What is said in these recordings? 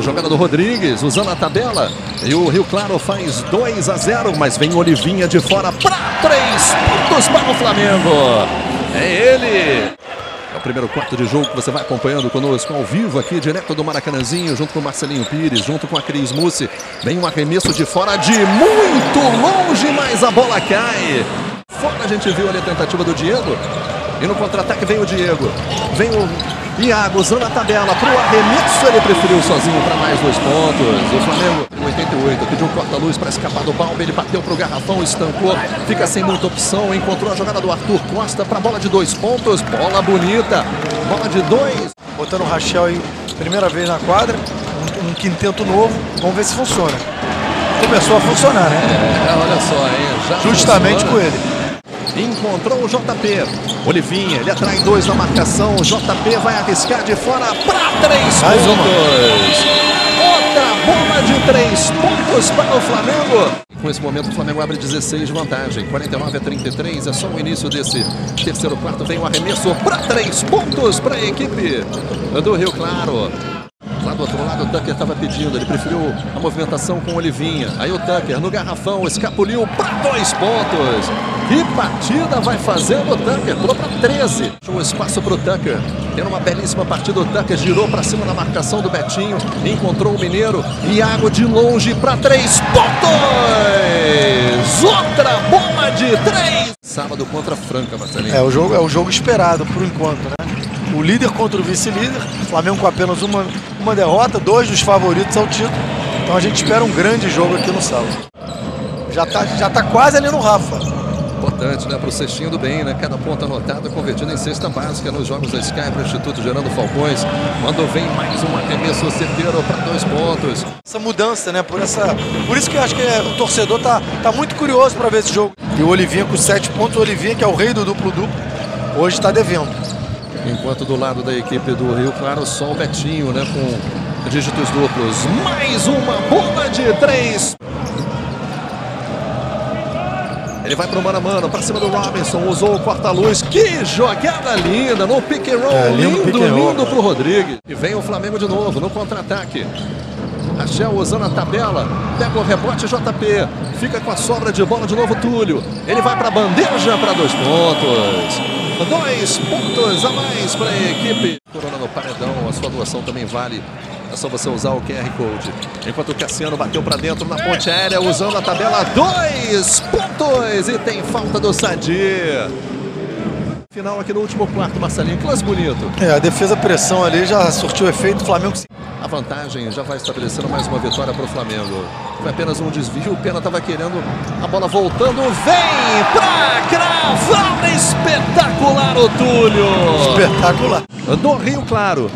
A jogada do Rodrigues, usando a tabela. E o Rio Claro faz 2-0, mas vem Olivinha de fora para 3 pontos para o Flamengo. É ele. É o primeiro quarto de jogo que você vai acompanhando conosco ao vivo aqui, direto do Maracanãzinho, junto com o Marcelinho Pires, junto com a Cris Mussi. Vem um arremesso de fora de muito longe, mas a bola cai. Fora a gente viu ali a tentativa do Diego. E no contra-ataque vem o Diego. Vem o Iago usando a tabela para o arremesso. Ele preferiu sozinho para mais 2 pontos. O Flamengo, em 88, pediu um corta-luz para escapar do Balbi. Ele bateu para o garrafão, estancou. Fica sem muita opção. Encontrou a jogada do Arthur Costa para a bola de 2 pontos. Bola bonita. Bola de 2. Botando o Rachel aí, primeira vez na quadra. Um quinteto novo. Vamos ver se funciona. Começou a funcionar, né? Olha só, hein? Já justamente funciona. com ele. Encontrou o JP. Olivinha, ele atrai 2 na marcação. O JP vai arriscar de fora para 3 pontos. Outra bola de 3 pontos para o Flamengo. Com esse momento o Flamengo abre 16 de vantagem. 49-33, é só o início desse terceiro quarto. Vem o arremesso para 3 pontos para a equipe do Rio Claro. Lá do outro lado o Tucker estava pedindo, ele preferiu a movimentação com o Olivinha. Aí o Tucker no garrafão, escapuliu para 2 pontos. Que partida vai fazendo o Tucker? Pulou para 13. Deixou o espaço para o Tucker. Tendo uma belíssima partida, o Tucker girou para cima da marcação do Betinho. Encontrou o Mineiro. Iago de longe para 3 pontos. Outra bola de 3. Sábado contra a Franca, Marcelinho. É o jogo esperado por enquanto, né? O líder contra o vice-líder. Flamengo com apenas uma derrota, 2 dos favoritos ao título. Então a gente espera um grande jogo aqui no sábado. Já tá quase ali no Rafa. Importante, né? Para o cestinho do bem, né? Cada ponto anotado convertido em cesta básica nos jogos da Sky para o Instituto Gerando Falcões. Quando vem mais um arremesso certeiro para 2 pontos. Essa mudança, né? Por isso que eu acho que o torcedor tá muito curioso para ver esse jogo. E o Olivinha com 7 pontos, o Olivinha, que é o rei do duplo-duplo, hoje está devendo. Enquanto do lado da equipe do Rio Claro, só o Betinho, né? Com dígitos duplos. Mais uma bola de 3. Ele vai pro mano a mano, pra cima do Robinson, usou o corta-luz. Que jogada linda no pick and roll. Lindo pro Rodrigues. E vem o Flamengo de novo no contra-ataque. Rachel usando a tabela, pega o rebote JP, fica com a sobra de bola de novo Túlio. Ele vai pra bandeja para 2 pontos. 2 pontos a mais para a equipe. Corona no paredão, a sua doação também vale. É só você usar o QR Code. Enquanto o Cassiano bateu para dentro na ponte aérea, usando a tabela, 2 pontos. E tem falta do Sadir. Final aqui no último quarto, Marcelinho. Que lance bonito. A defesa pressão ali já surtiu efeito. O Flamengo. A vantagem já vai estabelecendo mais uma vitória para o Flamengo. Foi apenas um desvio. O Pena estava querendo a bola voltando. Vem para cravar. Espetacular o Túlio. Espetacular. Do Rio Claro.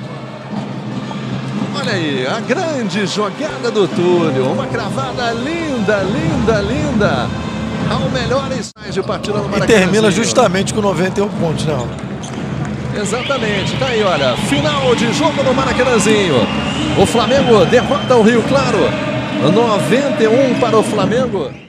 Olha aí, a grande jogada do Túlio. Uma cravada linda, linda, linda. Ao melhor estágio de partida no Maracanã. E termina justamente com 91 pontos, né? Exatamente, tá aí, olha. Final de jogo no Maracanãzinho. O Flamengo derrota o Rio Claro. 91 para o Flamengo.